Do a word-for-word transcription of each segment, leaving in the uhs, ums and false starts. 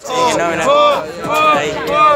Sí, no, no. Ahí.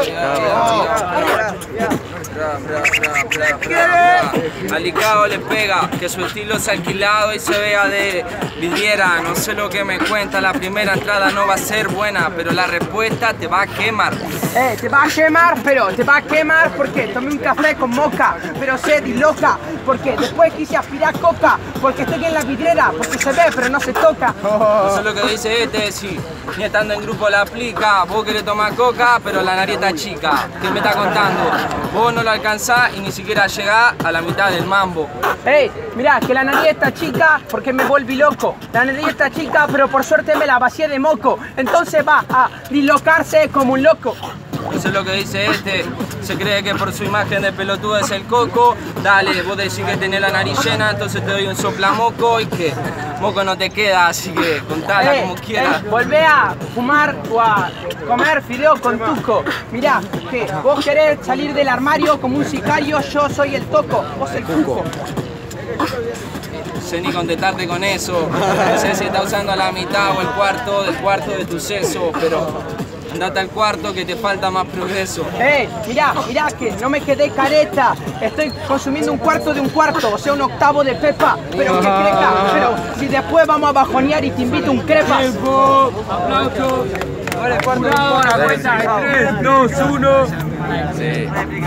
Alicao le pega, que su estilo es alquilado y se vea de vidriera. No sé lo que me cuenta, la primera entrada no va a ser buena, pero la respuesta te va a quemar. Eh, te va a quemar, pero te va a quemar porque tomé un café con moca, pero sed y loca, porque después quise aspirar coca, porque estoy en la vidriera, porque se ve pero no se toca. No sé lo que dice este, sí, ni estando en grupo la aplica. Vos querés tomar coca, pero la nariz está chica. ¿Qué me está contando? Vos no lo alcanzás y ni siquiera llegás a la mitad del mambo. Ey, mirá, que la nariz está chica porque me volví loco. La nariz está chica, pero por suerte me la vacié de moco. Entonces va a dislocarse como un loco. No sé lo que dice este, se cree que por su imagen de pelotudo es el coco. Dale, vos decís que tenés la nariz llena, entonces te doy un soplamoco y que moco no te queda, así que contala Eh, como quieras. eh, volvé a fumar o a comer fideo con tuco. Mirá, que vos querés salir del armario como un sicario, yo soy el toco, vos el cuco. No sé ni contestarte con eso, no sé si estás usando la mitad o el cuarto del cuarto de tu seso, pero andate al cuarto que te falta más progreso. Eh, mirá, mirá que no me quedé careta. Estoy consumiendo un cuarto de un cuarto, o sea, un octavo de pepa. Pero que creca, pero si después vamos a bajonear y te invito un crepa. Tiempo, aplausos. Ahora el cuarto Jurado, a la cuenta de tres, dos, uno. Sí.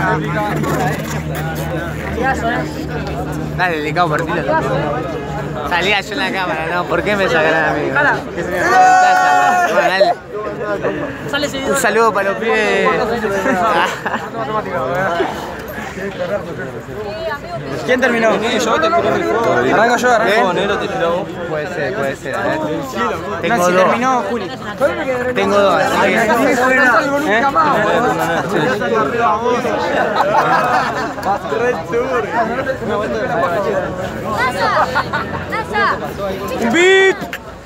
Dale, Licao, partilo. Salía yo en la cámara, ¿no? ¿Por qué me sacarán a mí? ¿Qué se me pantalla? Bueno, dale. Un saludo para los pibes. ¿Quién terminó? Sí, yo te tiré el juego. Arranca yo, arranco vos, negro, te tiró vos. Puede ser, puede ser. A ver. Tengo Nancy dos. terminó, Juli. Tengo dos, así que... ¿Eh? Un beat.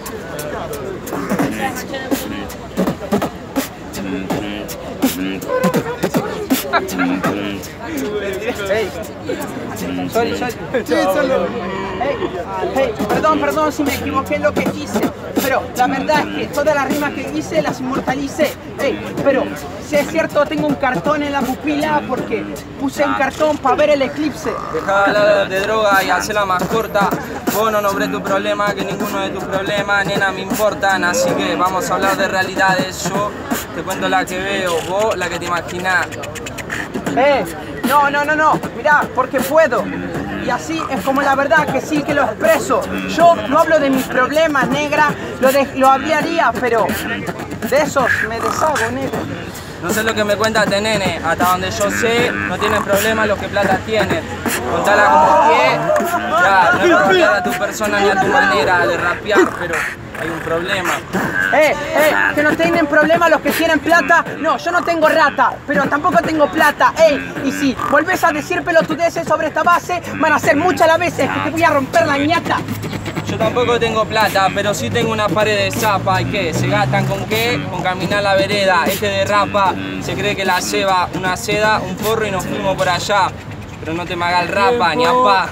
Hey. Sorry, sorry. Sí, solo. Hey, hey, perdón, perdón si me equivoqué en lo que hice, pero la verdad es que todas las rimas que hice las inmortalicé. Hey, pero si es cierto, tengo un cartón en la pupila porque puse un cartón para ver el eclipse. Dejá de hablar de droga y hacela más corta. Vos no nombré tu problema, que ninguno de tus problemas, nena, me importan. Así que vamos a hablar de realidades. Yo te cuento la que veo, vos la que te imaginás. Eh, no, no, no, no, mirá, porque puedo. Y así es como la verdad que sí que lo expreso. Yo no hablo de mis problemas, negra, lo, de, lo hablaría, pero de esos me deshago, negra. No sé lo que me cuentas, nene, hasta donde yo sé, no tienen problemas los que plata tienen. Contala como que, ya, no es por odiar a tu persona ni a tu manera de rapear, pero hay un problema. Eh, eh, que no tienen problema los que tienen plata. No, yo no tengo rata, pero tampoco tengo plata. Ey, y si volvés a decir pelotudeces sobre esta base, van a ser muchas las veces que te voy a romper la ñata. Yo tampoco tengo plata, pero sí tengo una pared de zapa. ¿Y qué? ¿Se gastan con qué? Con caminar la vereda. Este derrapa, se cree que la ceba, una seda, un porro y nos fuimos por allá. Pero no te me haga el rapa, ni apá.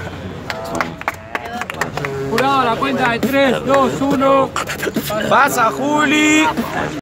Jurado, a la cuenta de tres, dos, uno. ¡Pasa, Juli!